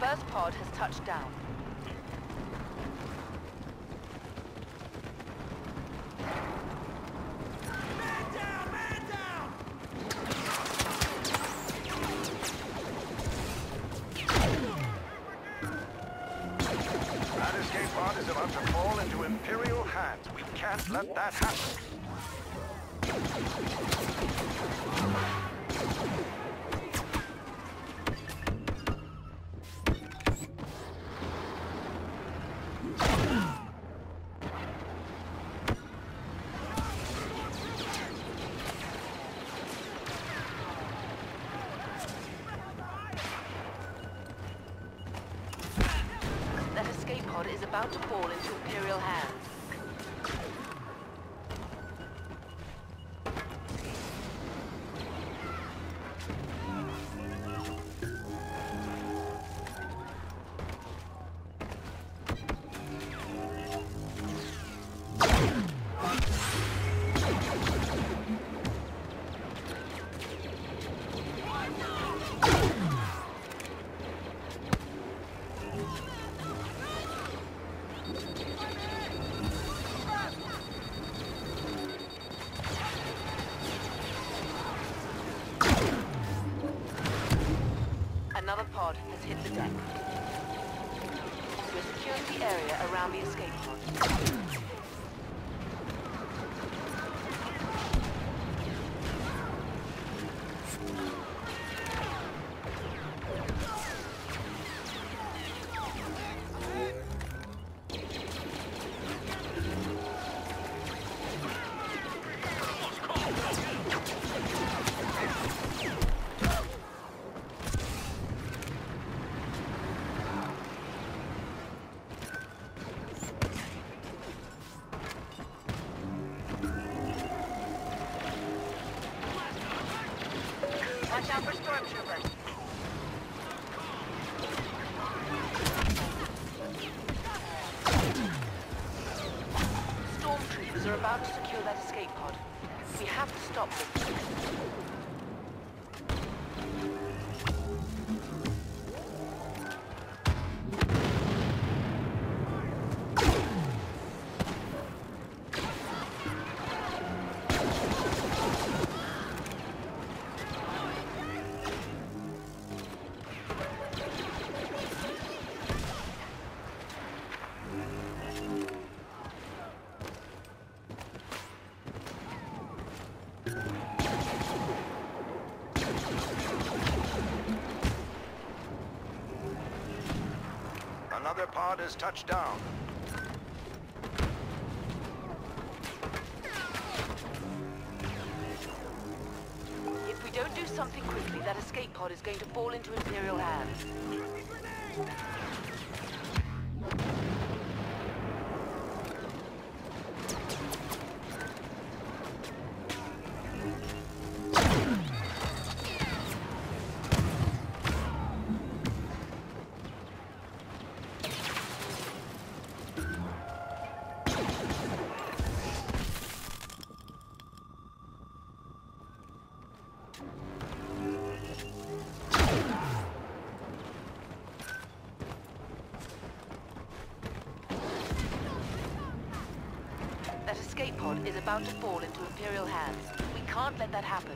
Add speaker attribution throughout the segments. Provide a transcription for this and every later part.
Speaker 1: first pod has touched down.
Speaker 2: Man down! Man down!
Speaker 3: That escape pod is about to fall into Imperial hands. We can't let that happen.
Speaker 1: That escape pod is about to fall into Imperial hands. Another pod has hit the deck. We're securing the area around the escape pod. Watch out for stormtroopers. Stormtroopers are about to secure that escape pod. We have to stop them.
Speaker 3: Another pod has touched down.
Speaker 1: If we don't do something quickly, that escape pod is going to fall into Imperial hands. That escape pod is about to fall into Imperial hands. We can't let that happen.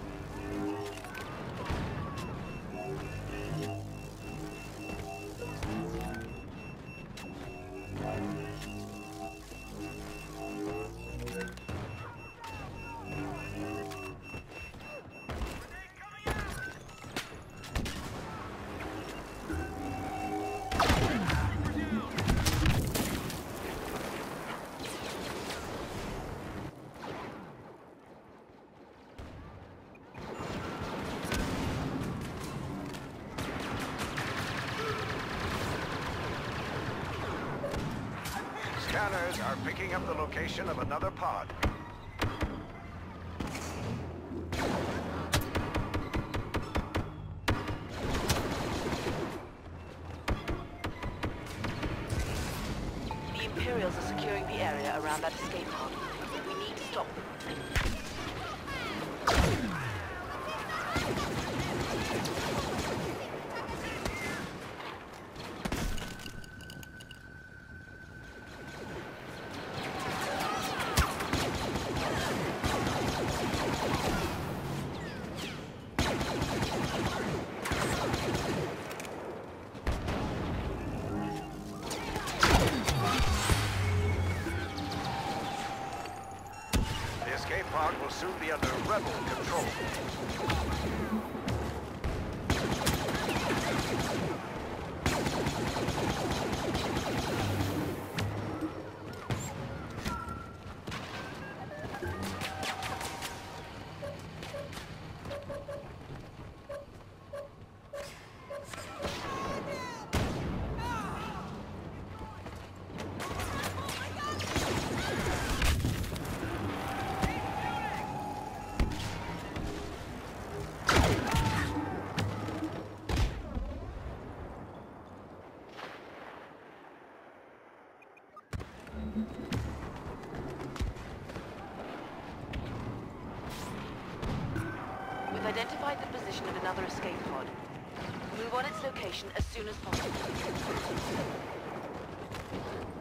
Speaker 3: Scanners are picking up the location of another pod.
Speaker 1: The Imperials are securing the area around that escape pod. We need to stop them.
Speaker 3: pod will soon be under rebel control.
Speaker 1: We've identified the position of another escape pod. Move on its location as soon as possible.